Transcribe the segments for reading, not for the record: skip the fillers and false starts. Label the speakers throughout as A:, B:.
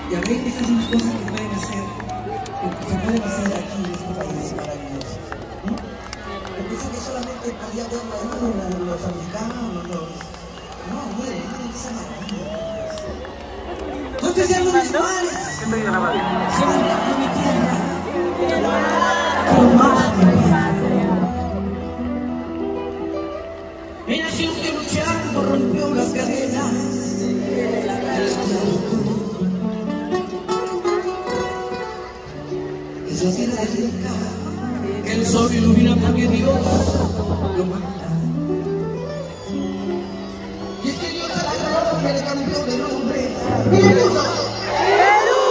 A: Ya ven, estas son las cosas que pueden hacer, que se pueden hacer aquí en este país maravilloso. ¿No? Yo pensé que solamente podía verlo ahí los americanos, No, miren esa maravilla. Entonces ya no mis mares se van a mi tierra, con más de mi nación que luchando rompió las cadenas. Es la tierra rica, que el sol ilumina porque Dios lo manda. Y es que Dios a la gloria le cambió de nombre y le puso Perú.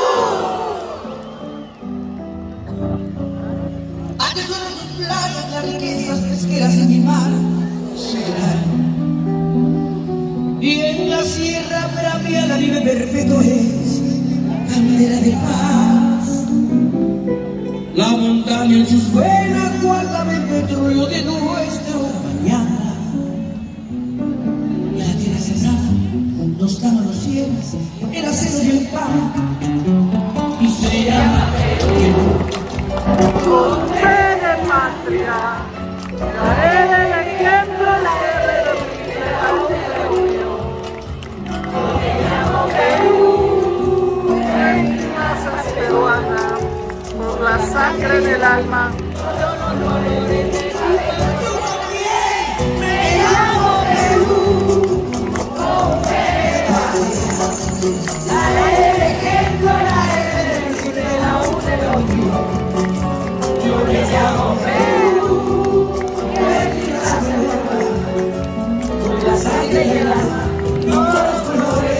A: Atesoran sus playas, las riquezas pesqueras en mi mar serán. Y en la sierra bravia la nieve perpetua es candela de paz. La montaña en sus venas guarda el petróleo de nuestra mañana. Y la tierra cerrada nos daba los cielos, el acero y el pan. Y se llama Perú.
B: Hombre de patria, la E del ejemplo, la R de la U de unión. Yo me llamo Perú, en mis masas peruanas. Por la sangre del alma. Yo no de me llamo Perú, la E del ejemplo, la R de la U de la unión. Yo me llamo Perú, por la sangre del alma, todos los colores.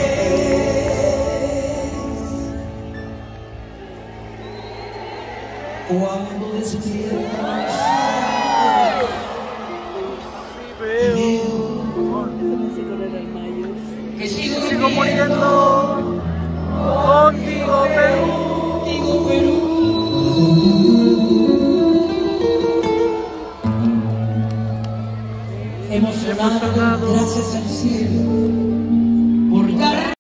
A: Cuando despiertas
B: que sigo muriendo contigo, Perú.
A: Contigo, Perú. Emocionado, gracias al cielo.